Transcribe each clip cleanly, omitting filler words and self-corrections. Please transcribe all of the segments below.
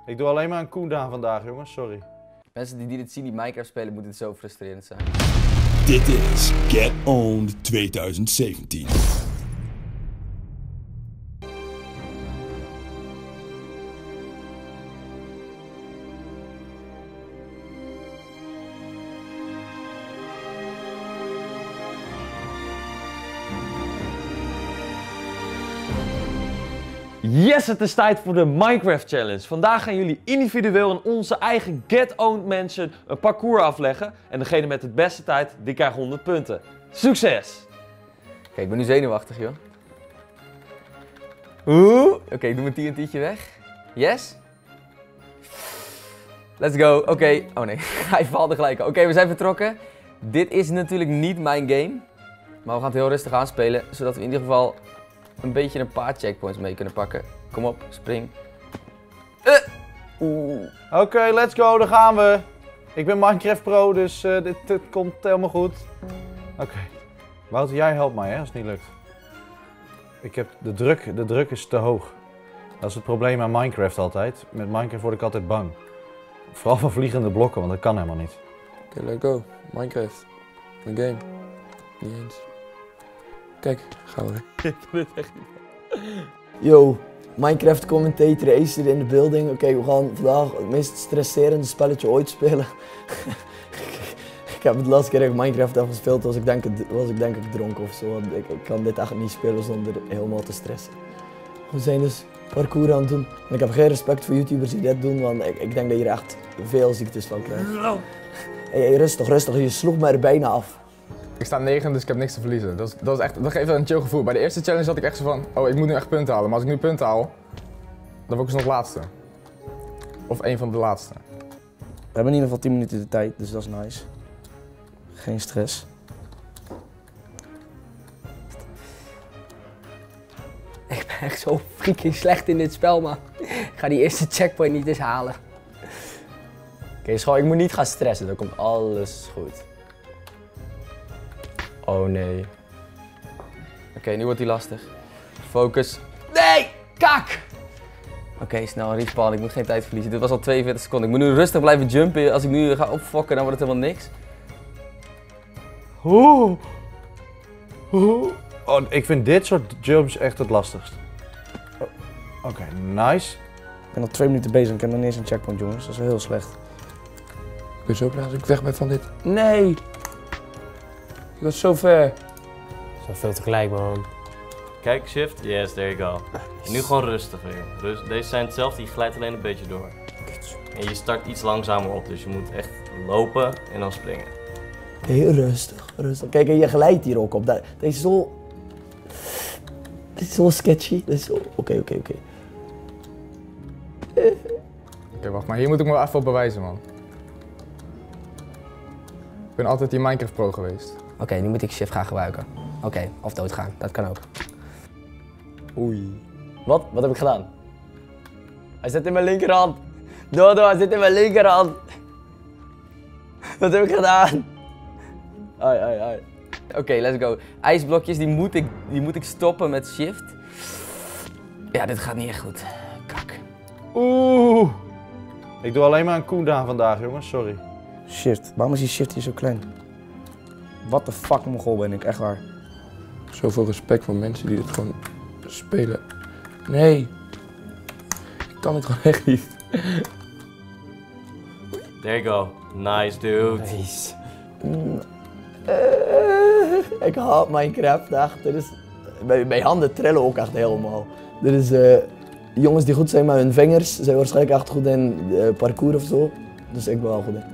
Ik doe alleen maar een cooldown vandaag, jongens. Sorry. Mensen die dit zien, die Minecraft spelen, moeten het zo frustrerend zijn. Dit is Get Owned 2017. Yes, het is tijd voor de Minecraft Challenge. Vandaag gaan jullie individueel in onze eigen Get Owned Mansion een parcours afleggen. En degene met de beste tijd, die krijgt 100 punten. Succes! Oké, ik ben nu zenuwachtig, joh. Oeh. Oké, ik doe mijn TNT'tje weg. Yes? Let's go. Oké. Oh nee, hij valt er gelijk. Oké, we zijn vertrokken. Dit is natuurlijk niet mijn game. Maar we gaan het heel rustig aanspelen, zodat we in ieder geval een beetje een paar checkpoints mee kunnen pakken. Kom op, spring. Oké, let's go, daar gaan we. Ik ben Minecraft Pro, dus dit komt helemaal goed. Oké. Wouter, jij helpt mij, hè, als het niet lukt. Ik heb de druk is te hoog. Dat is het probleem aan Minecraft altijd. Met Minecraft word ik altijd bang. Vooral van vliegende blokken, want dat kan helemaal niet. Oké, let's go. Minecraft. Mijn game. Niet eens. Kijk, gaan we. Ik doe dit echt niet. Yo, Minecraft commentator Acer in de building. Oké, we gaan vandaag het meest stresserende spelletje ooit spelen. Ik heb het laatste keer dat ik Minecraft heb gespeeld, was ik denk ik dronken of zo. Want ik kan dit echt niet spelen zonder helemaal te stressen. We zijn dus parcours aan het doen. En ik heb geen respect voor YouTubers die dit doen, want ik denk dat je er echt veel ziektes van krijgt. Hey, rustig, je sloeg me er bijna af. Ik sta 9, dus ik heb niks te verliezen. Dat geeft wel een chill gevoel. Bij de eerste challenge had ik echt zo van, oh, ik moet nu echt punten halen. Maar als ik nu punten haal, dan word ik dus nog laatste. Of een van de laatste. We hebben in ieder geval 10 minuten de tijd, dus dat is nice. Geen stress. Ik ben echt zo freaking slecht in dit spel, man. Ik ga die eerste checkpoint niet eens halen. Oké, school, ik moet niet gaan stressen, dan komt alles goed. Oh nee. Oké, nu wordt hij lastig. Focus. Nee! Kak! Oké, snel respawn. Ik moet geen tijd verliezen. Dit was al 42 seconden. Ik moet nu rustig blijven jumpen. Als ik nu ga opfokken, dan wordt het helemaal niks. Oh, ik vind dit soort jumps echt het lastigst. Oké, nice. Ik ben al 2 minuten bezig en ik heb nog niet eens een checkpoint, jongens. Dat is wel heel slecht. Ik ben zo blij als ik weg ben van dit. Nee! Ik was zo ver. Dat is wel veel tegelijk, man. Kijk, shift. Yes, there you go. En nu gewoon rustig weer. Deze zijn hetzelfde, je glijdt alleen een beetje door. En je start iets langzamer op, dus je moet echt lopen en dan springen. Heel rustig. Kijk, en je glijdt hier ook op. Dit is zo sketchy. Oké. Oké, wacht, maar hier moet ik me wel even op bewijzen, man. Ik ben altijd die Minecraft Pro geweest. Oké, nu moet ik shift gaan gebruiken. Oké, of doodgaan, dat kan ook. Oei. Wat? Wat heb ik gedaan? Hij zit in mijn linkerhand. Dodo, hij zit in mijn linkerhand. Wat heb ik gedaan? Ai. Oké, let's go. IJsblokjes, die moet ik stoppen met shift. Ja, dit gaat niet echt goed. Kak. Oeh. Ik doe alleen maar een cooldown vandaag, jongens. Sorry. Shift. Waarom is die shift hier zo klein? What the fuck, Mongool ben ik, echt waar. Zoveel respect voor mensen die dit gewoon spelen. Nee. Ik kan het gewoon echt niet. There you go. Nice, dude. Nice. Ik haat Minecraft echt. Mijn handen trillen ook echt helemaal. Er is jongens die goed zijn met hun vingers, zijn waarschijnlijk echt goed in parcours of zo. Dus ik ben wel goed in.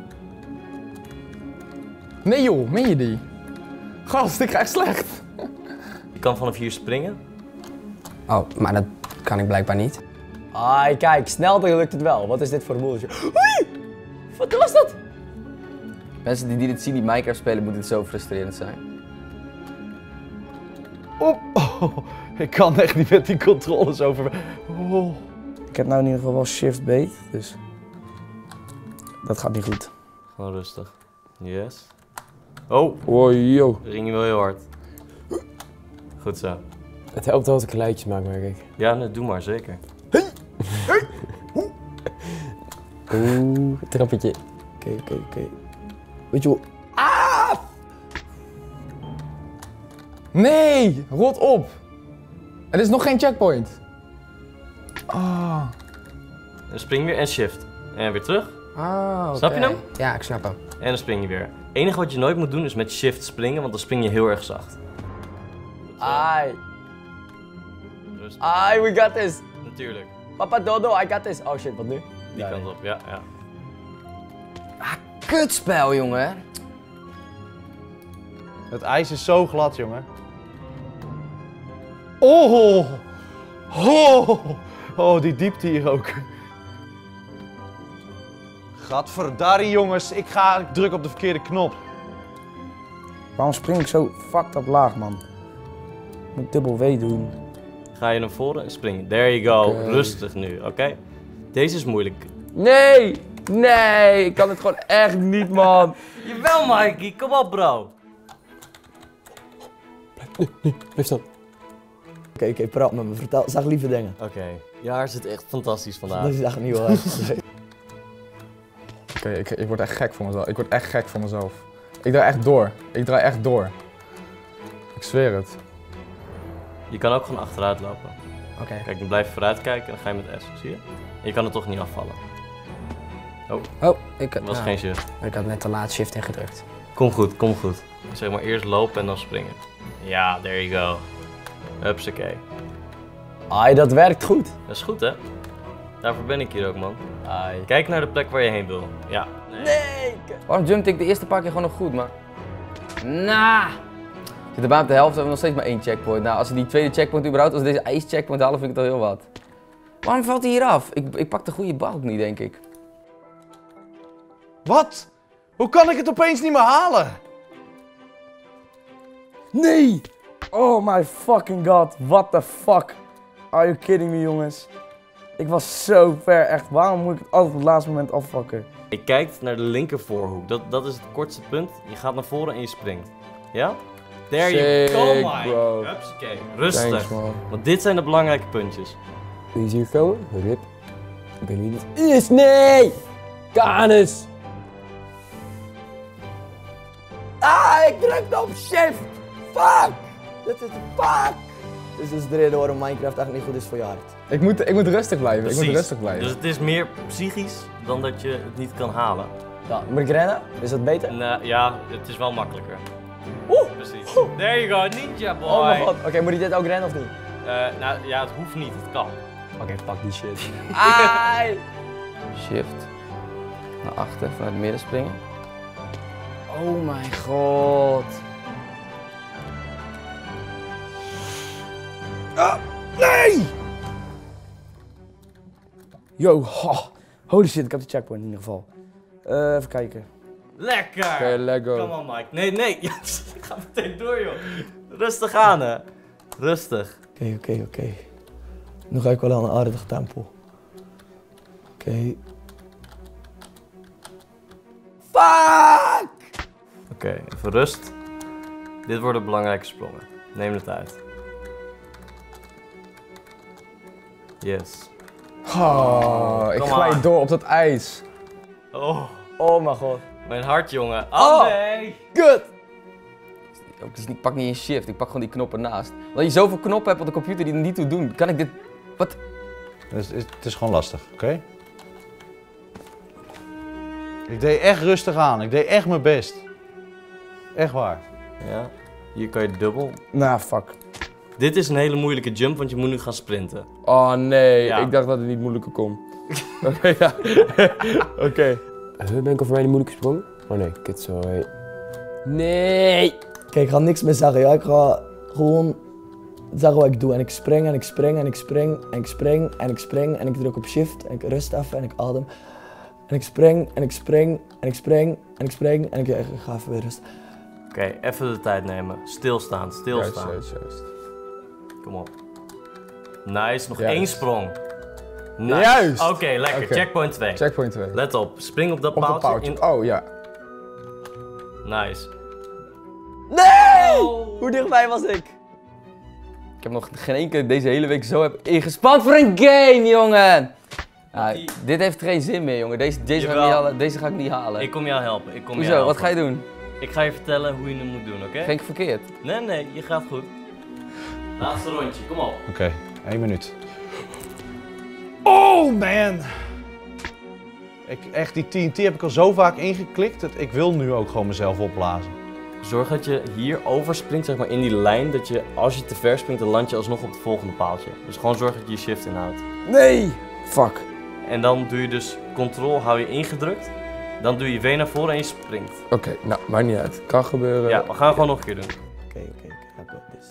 Nee joh, meen je die? Gast, ik ga echt slecht. Je kan vanaf hier springen. Oh, maar dat kan ik blijkbaar niet. Ai, kijk, snel dan lukt het wel. Wat is dit voor bullshit? Oei! Wat was dat? Mensen die dit zien, die Minecraft spelen, moeten het zo frustrerend zijn. Oh, ik kan echt niet met die controles over. Oh. Ik heb nou in ieder geval wel shift beet, dus dat gaat niet goed. Gewoon rustig. Yes. Oh, Oh, yo. ging je wel heel hard. Goed zo. Het helpt wel dat ik geluidjes maak, merk ik. Ja, doe maar, zeker. Oeh, trappetje. Oké. Weet je hoe... Nee, rot op. Er is nog geen checkpoint. Ah. Dan spring weer en shift. En weer terug. Oh, oké. Snap je hem? Ja, ik snap hem. En dan spring je weer. Het enige wat je nooit moet doen is met shift springen, want dan spring je heel erg zacht. Ai. Rustig. Ai, we got this. Natuurlijk. Papa Dodo, I got this. Oh shit, wat nu? Die kant op, ja. Kutspel, jongen. Het ijs is zo glad, jongen. Oh! Oh, die diepte hier ook. Gadverdarrie, jongens. Ik druk op de verkeerde knop. Waarom spring ik zo fucked up laag, man? Ik moet dubbel W doen. Ga je naar voren en springen. There you go. Rustig nu, oké? Deze is moeilijk. Nee! Nee, ik kan het gewoon echt niet, man. Jawel, Mikey. Kom op, bro. Blijf staan. Oké, praat met me. Vertel, zeg lieve dingen. Oké. Jaar zit echt fantastisch vandaag. Dat is echt niet waar. Oké, ik word echt gek voor mezelf. Ik word echt gek voor mezelf. Ik draai echt door. Ik zweer het. Je kan ook gewoon achteruit lopen. Oké. Kijk, dan blijf je vooruit kijken en dan ga je met S. Zie je? En je kan het toch niet afvallen. Oh, ik Dat was geen shift. Ik had net te laat shift ingedrukt. Kom goed. Zeg maar eerst lopen en dan springen. Ja, there you go. Hupsakee. Ai, dat werkt goed. Dat is goed, hè? Daarvoor ben ik hier ook, man. Kijk naar de plek waar je heen wil. Ja. Nee! Waarom jumpte ik de eerste paar keer gewoon nog goed, maar... Nah! Ik zit er bijna op de helft, hebben we nog steeds maar 1 checkpoint. Nou, als we die tweede checkpoint überhaupt, als we deze ijs-checkpoint halen, vind ik het al heel wat. Waarom valt hij hier af? Ik pak de goede balk niet, denk ik. Wat? Hoe kan ik het opeens niet meer halen? Nee! Oh my fucking god, what the fuck? Are you kidding me, jongens? Ik was zo ver, echt. Waarom moet ik het altijd op het laatste moment afvakken? Je kijkt naar de linker voorhoek. Dat is het kortste punt. Je gaat naar voren en je springt. Ja? There you go, Mike. bro. Hupsakee. Rustig. Thanks, man. Want dit zijn de belangrijke puntjes. Wil je hier komen? Rip. Ik ben hier niet. Is nee! Kanus! Ik drukte op shift! Fuck! Dit is fuck! Dit is dus de reden waarom Minecraft echt niet goed is voor je hart. Ik moet rustig blijven. Precies. Dus het is meer psychisch dan dat je het niet kan halen. Ja, moet ik rennen? Is dat beter? Nou, ja, het is wel makkelijker. Precies. There you go, ninja boy. Oh mijn god. Oké, moet ik dit ook rennen of niet? Nou ja, het hoeft niet, het kan. Oké, pak die shit. Ai! Shift. Naar achter, vanuit het midden springen. Oh mijn god. Nee! Yo, holy shit, ik heb de checkpoint in ieder geval. Even kijken. Lekker! Oké, let go. Come on, Mike. Nee. Ja, ik ga meteen door, joh. Rustig aan, hè. Rustig. Oké. Nu ga ik wel aan een aardig tempo. Oké. Fuck! Oké, even rust. Dit worden belangrijke sprongen. Neem de tijd. Yes. Ik Come glijd on. door op dat ijs. Oh mijn god. Mijn hart, jongen. Oh, nee! Kut! Ik pak niet een shift, ik pak gewoon die knoppen naast. Omdat je zoveel knoppen hebt op de computer die er niet toe doen, kan ik dit... Wat? Dus het is gewoon lastig, oké? Ik deed echt rustig aan. Ik deed echt mijn best. Echt waar. Ja, hier kan je dubbel. Nou, fuck. Dit is een hele moeilijke jump, want je moet nu gaan sprinten. Oh nee, Ja. ik dacht dat het niet moeilijker kon. Oké, ja. Oké. Ben ik over mij niet moeilijk gesprongen? Oh nee, kut, sorry. Nee! Kijk, ik ga niks meer zeggen. Ja, ik ga gewoon zeggen wat ik doe. En ik spring en ik spring en ik spring en ik spring en ik spring en ik druk op shift en ik rust even en ik adem. En ik spring en ik spring en ik spring en ik spring en ik ga even weer rusten. Oké, even de tijd nemen. Stilstaan. Juist. Kom op. Nice, nog Juist. 1 sprong. Nice. Juist. Oké, lekker. Oké. Checkpoint 2. Checkpoint 2. Let op, spring op dat Op dat paaltje. paaltje. Oh ja. Nice. Nee! Hoe dichtbij was ik? Ik heb nog geen één keer deze hele week zo heb ingespand voor een game, jongen! Ja, dit heeft geen zin meer, jongen. Deze ga ik niet halen. Ik kom jou helpen. Hoezo? Wat ga je doen? Ik ga je vertellen hoe je het moet doen, oké? Geen verkeerd. Nee, je gaat goed. Laatste rondje, kom op. Oké, 1 minuut. Oh man! Echt, die TNT heb ik al zo vaak ingeklikt. Ik wil nu ook gewoon mezelf opblazen. Zorg dat je hier overspringt, zeg maar in die lijn, dat je als je te ver springt, dan land je alsnog op het volgende paaltje. Dus gewoon zorg dat je je shift inhoudt. Nee! Fuck. En dan doe je dus control, hou je ingedrukt. Dan doe je W naar voren en je springt. Oké, nou, maakt niet uit. Kan gebeuren. Ja, we gaan gewoon nog een keer doen. Oké, I got this.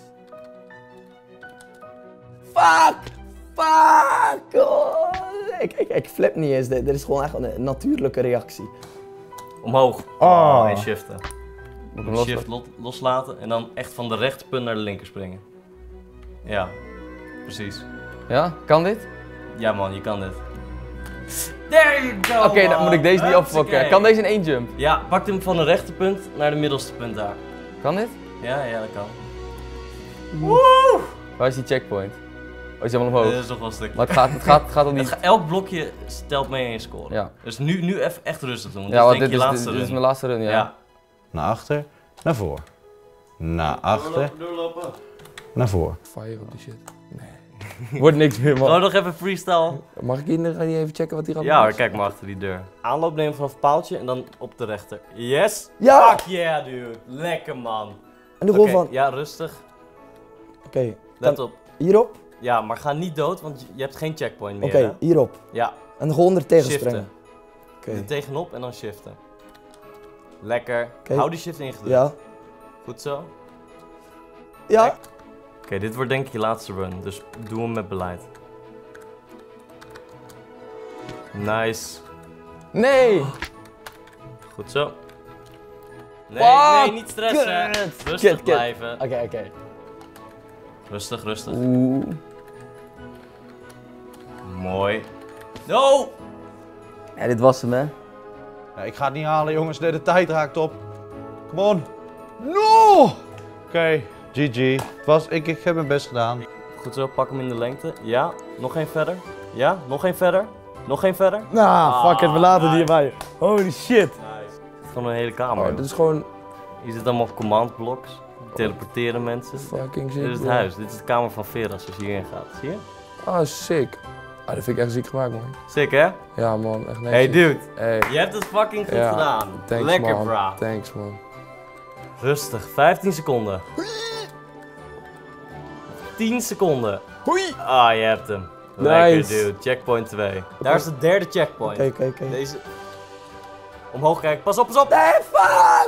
Fuck! Fuck! Oh, ik flip niet eens, dit is gewoon echt een natuurlijke reactie. Omhoog. Oh. En shiften. Moet je shift loslaten en dan echt van de rechterpunt naar de linker springen. Ja, precies. Ja, kan dit? Ja man, je kan dit. There you go! Oké, dan moet ik deze niet opfokken. Kan deze in 1 jump? Ja, pak hem van de rechterpunt naar de middelste punt daar. Kan dit? Ja, dat kan. Woe! Waar is die checkpoint? Oh, is helemaal omhoog? Dit is nog wel een stukje. Maar het gaat om niet... Elk blokje stelt mee in je score. Ja. Dus nu even echt rustig doen, want Ja, dit want is denk je laatste dit run. is mijn laatste run, ja. Naar achter, naar voor. Naar achter, Doorlopen. naar voor. Fire op die shit. Wordt niks meer, man. Gewoon nog even freestyle. Mag ik hier niet even checken wat hier gaat Ja hoor, kijk maar achter die deur. Aanloop nemen vanaf het paaltje en dan op de rechter. Yes! Ja! Fuck yeah, dude. Lekker, man. En de gewoon Oké, van... ja, rustig. Oké, Let op. hierop? Ja, maar ga niet dood, want je hebt geen checkpoint meer, Oké, hè? hierop. Ja. En de gewoon er tegen Shiften. springen. Er tegenop en dan shiften. Lekker. Oké. Hou die shift ingedrukt. Ja. Goed zo. Ja. Oké, dit wordt denk ik je laatste run, dus doe hem met beleid. Nice. Nee! Goed zo. Nee, Fuck! nee, niet stressen. Kut. Rustig Kut. blijven. Oké. Rustig, rustig. Oeh. Mooi. No! Ja, dit was hem, hè? Ja, ik ga het niet halen, jongens. De tijd raakt op. Come on. No! Oké, GG. Ik heb mijn best gedaan. Goed zo, pak hem in de lengte. Ja, nog één verder. Ja, nog één verder. Nog één verder. Nou, fuck it, we laten die hierbij. Holy shit. Nice. Het is gewoon een hele kamer. Oh, dit is gewoon Hier zitten allemaal command blocks. Teleporteren mensen. fucking Dit sick. is het bro. huis. Dit is de kamer van Veras als je hierin gaat. Zie je? Ah, sick. Ah, dat vind ik echt ziek gemaakt, man. Sick, hè? Ja, man. Echt netjes. Hey, dude. Hey. Je hebt het fucking goed Ja, gedaan. Thanks, Lekker, man. bra. Thanks, man. Rustig. 15 seconden. 10 seconden. Hoi! Ah, je hebt hem. Lekker, Nice. dude. Checkpoint 2. Daar is de derde checkpoint. Oké. Deze... Omhoog kijken. Pas op, pas op! Nee, fuck!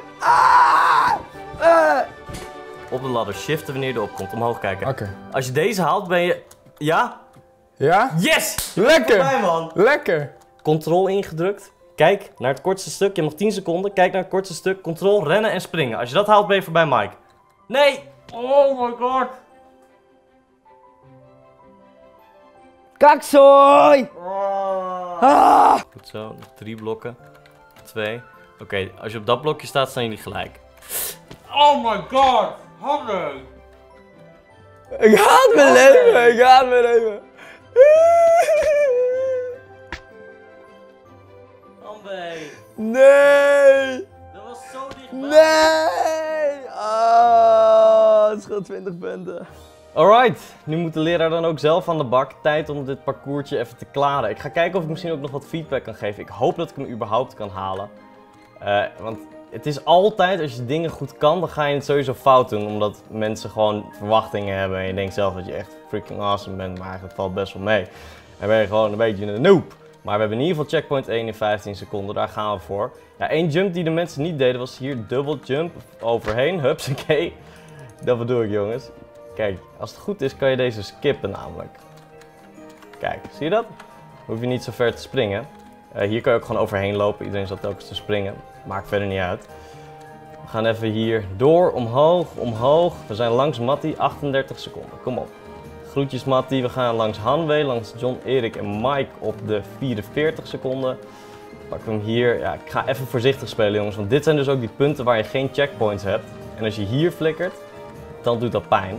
Op de ladder. Shiften wanneer je erop komt. Omhoog kijken. Oké. Als je deze haalt, ben je... Ja? Ja? Yes! Lekker! Voorbij, man. Lekker! Control ingedrukt. Kijk naar het kortste stuk. Je hebt nog 10 seconden. Kijk naar het kortste stuk. Control, rennen en springen. Als je dat haalt, ben je voorbij Mike. Nee! Oh my god! Kakzooi! Goed zo. 3 blokken. 2. Oké, als je op dat blokje staat, staan jullie gelijk. Oh my god! Hanne! Ik haat mijn leven! Ik haat mijn leven! Hanne! Nee! Dat was zo dichtbij! Nee! Ah, het scheelt 20 punten. Alright, nu moet de leraar dan ook zelf aan de bak. Tijd om dit parcoursje even te klaren. Ik ga kijken of ik misschien ook nog wat feedback kan geven. Ik hoop dat ik hem überhaupt kan halen. Want het is altijd, als je dingen goed kan, dan ga je het sowieso fout doen. Omdat mensen gewoon verwachtingen hebben en je denkt zelf dat je echt freaking awesome bent. Maar eigenlijk valt best wel mee. En ben je gewoon een beetje een noob. Maar we hebben in ieder geval checkpoint 1 in 15 seconden, daar gaan we voor. Ja, één jump die de mensen niet deden was hier double jump overheen. Hupsakee. Dat bedoel ik, jongens. Kijk, als het goed is kan je deze skippen namelijk. Kijk, zie je dat? Hoef je niet zo ver te springen. Hier kan je ook gewoon overheen lopen. Iedereen zat telkens te springen. Maakt verder niet uit. We gaan even hier door, omhoog, omhoog. We zijn langs Mattie, 38 seconden. Kom op. Groetjes Mattie. We gaan langs Hanwee, langs John, Erik en Mike op de 44 seconden. Pak hem hier. Ja, ik ga even voorzichtig spelen, jongens. Want dit zijn dus ook die punten waar je geen checkpoints hebt. En als je hier flikkert, dan doet dat pijn.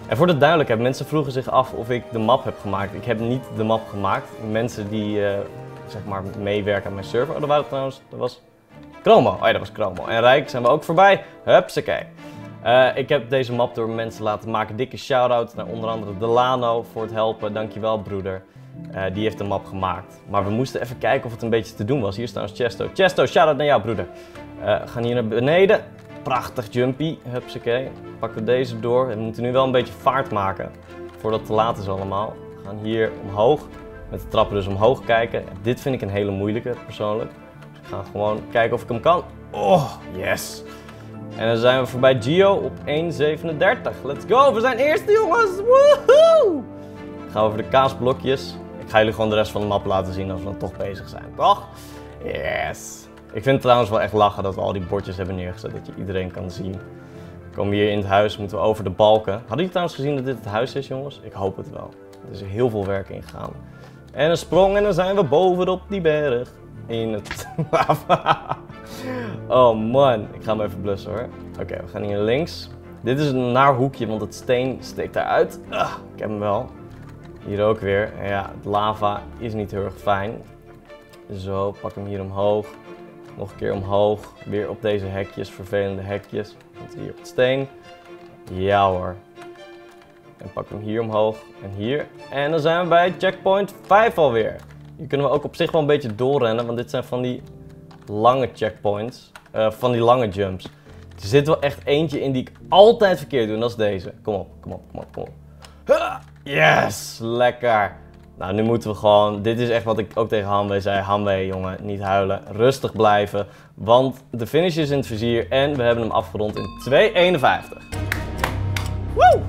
En voor de duidelijkheid, mensen vroegen zich af of ik de map heb gemaakt. Ik heb niet de map gemaakt. Mensen die zeg maar meewerken aan mijn server. Oh, dat was Chromo. Oh ja, dat was Chromo. En Rijk zijn we ook voorbij. Hupsakee. Ik heb deze map door mensen laten maken. Dikke shout-out naar onder andere Delano voor het helpen. Dankjewel broeder. Die heeft de map gemaakt. Maar we moesten even kijken of het een beetje te doen was. Hier staan Chesto. Chesto, shout-out naar jou broeder. We gaan hier naar beneden. Prachtig jumpy. Hupsakee. Pakken we deze door. We moeten nu wel een beetje vaart maken. Voordat het te laat is allemaal. We gaan hier omhoog. Met de trappen dus omhoog kijken. Dit vind ik een hele moeilijke persoonlijk. Dus ik ga gewoon kijken of ik hem kan. Oh, yes. En dan zijn we voorbij Gio op 1.37. Let's go, we zijn eerste jongens! Woehoe! Dan gaan we over de kaasblokjes. Ik ga jullie gewoon de rest van de map laten zien als we dan toch bezig zijn, toch? Yes! Ik vind het trouwens wel echt lachen dat we al die bordjes hebben neergezet, dat je iedereen kan zien. We komen hier in het huis, moeten we over de balken. Hadden jullie trouwens gezien dat dit het huis is, jongens? Ik hoop het wel. Er is heel veel werk in gegaan. En een sprong en dan zijn we bovenop die berg. In het lava. Oh man, ik ga hem even blussen hoor. Oké, we gaan hier links. Dit is een naar hoekje, want het steen steekt daaruit. Ik heb hem wel. Hier ook weer. En ja, het lava is niet heel erg fijn. Zo, pak hem hier omhoog. Nog een keer omhoog. Weer op deze hekjes, vervelende hekjes. Want hier op het steen. Ja hoor. En pak hem hier omhoog en hier. En dan zijn we bij checkpoint 5 alweer. Hier kunnen we ook op zich wel een beetje doorrennen, want dit zijn van die lange checkpoints. Van die lange jumps. Er zit wel echt eentje in die ik altijd verkeerd doe en dat is deze. Kom op, kom op, kom op, kom op. Yes, lekker. Nou, nu moeten we gewoon, dit is echt wat ik ook tegen Hanwee zei. Hanwee, jongen, niet huilen, rustig blijven. Want de finish is in het vizier en we hebben hem afgerond in 2.51. Woe!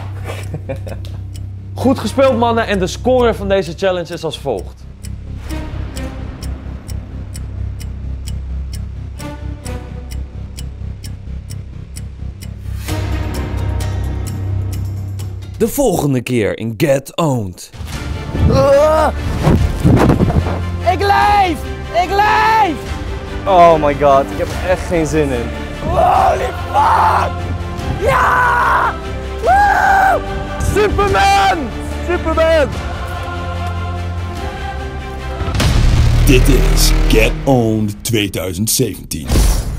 Goed gespeeld mannen en de score van deze challenge is als volgt. De volgende keer in Get Owned. Ik leef! Ik leef! Oh my god, ik heb er echt geen zin in. Holy fuck! Ja! Woo! Superman! Superman! Dit is Get Owned 2017.